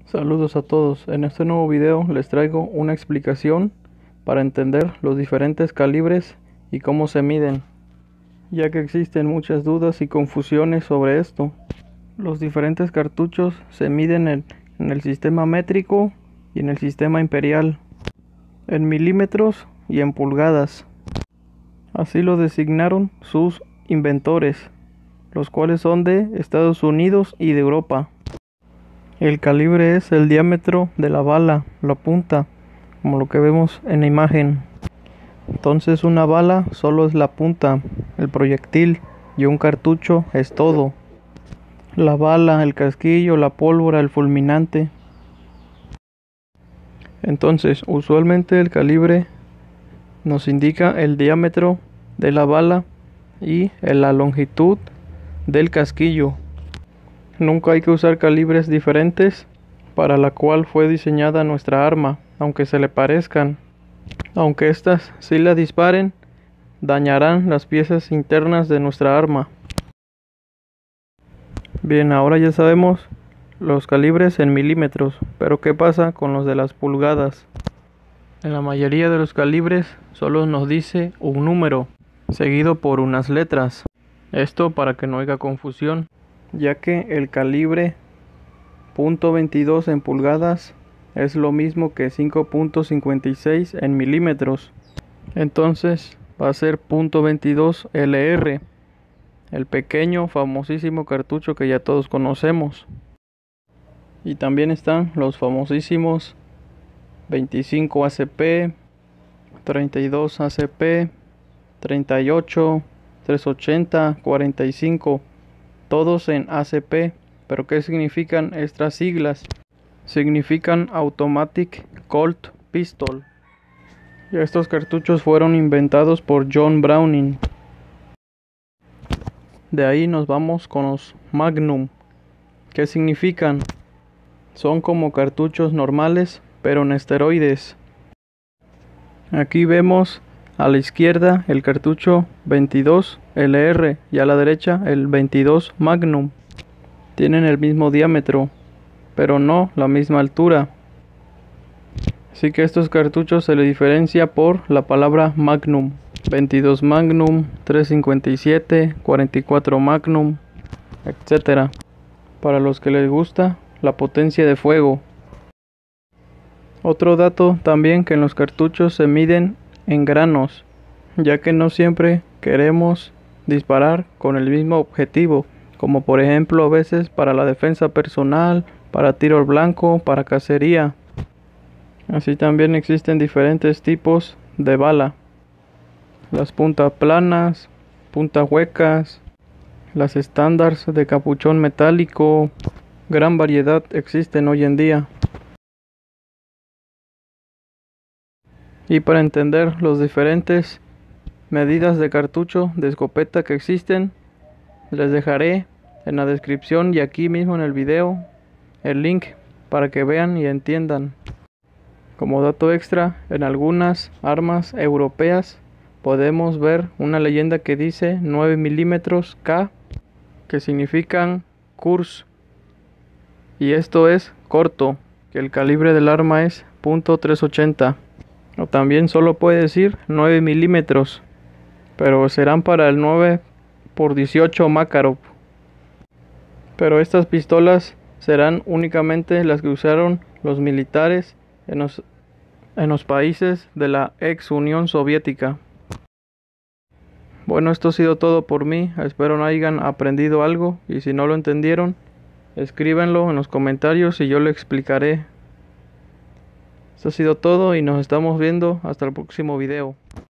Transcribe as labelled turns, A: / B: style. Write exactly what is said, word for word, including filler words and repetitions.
A: Saludos a todos, en este nuevo video les traigo una explicación para entender los diferentes calibres y cómo se miden, ya que existen muchas dudas y confusiones sobre esto. Los diferentes cartuchos se miden en, en el sistema métrico y en el sistema imperial, en milímetros y en pulgadas. Así lo designaron sus inventores, los cuales son de Estados Unidos y de Europa. El calibre es el diámetro de la bala, la punta, como lo que vemos en la imagen. Entonces una bala solo es la punta, el proyectil, y un cartucho es todo. La bala, el casquillo, la pólvora, el fulminante. Entonces, usualmente el calibre nos indica el diámetro de la bala y la longitud del casquillo. Nunca hay que usar calibres diferentes para la cual fue diseñada nuestra arma, aunque se le parezcan. Aunque estas si la disparen, dañarán las piezas internas de nuestra arma. Bien, ahora ya sabemos los calibres en milímetros, pero ¿qué pasa con los de las pulgadas? En la mayoría de los calibres solo nos dice un número, seguido por unas letras. Esto para que no haya confusión, ya que el calibre punto veintidós en pulgadas es lo mismo que cinco punto cincuenta y seis en milímetros. Entonces va a ser punto veintidós L R, el pequeño famosísimo cartucho que ya todos conocemos. Y también están los famosísimos veinticinco A C P, treinta y dos A C P, treinta y ocho, trescientos ochenta, cuarenta y cinco, todos en A C P. Pero ¿qué significan estas siglas? Significan Automatic Colt Pistol. Y estos cartuchos fueron inventados por John Browning. De ahí nos vamos con los Magnum. ¿Qué significan? Son como cartuchos normales, pero en esteroides. Aquí vemos a la izquierda el cartucho veintidós L R y a la derecha el veintidós Magnum. Tienen el mismo diámetro, pero no la misma altura. Así que estos cartuchos se le diferencia por la palabra Magnum. veintidós Magnum, trescientos cincuenta y siete, cuarenta y cuatro Magnum, etcétera. Para los que les gusta la potencia de fuego. Otro dato también, que en los cartuchos se miden en granos, ya que no siempre queremos disparar con el mismo objetivo, como por ejemplo a veces para la defensa personal, para tiro al blanco, para cacería. Así también existen diferentes tipos de bala: las puntas planas, puntas huecas, las estándares de capuchón metálico. Gran variedad existen hoy en día. Y para entender las diferentes medidas de cartucho de escopeta que existen, les dejaré en la descripción y aquí mismo en el video el link para que vean y entiendan. Como dato extra, en algunas armas europeas podemos ver una leyenda que dice nueve milímetros K, que significan Kurs, y esto es corto, que el calibre del arma es punto trescientos ochenta, o también solo puede decir nueve milímetros, pero serán para el nueve por dieciocho Makarov. Pero estas pistolas serán únicamente las que usaron los militares en los, en los países de la ex Unión Soviética. Bueno, esto ha sido todo por mí. Espero no hayan aprendido algo, y si no lo entendieron, escríbanlo en los comentarios y yo lo explicaré. Esto ha sido todo y nos estamos viendo hasta el próximo video.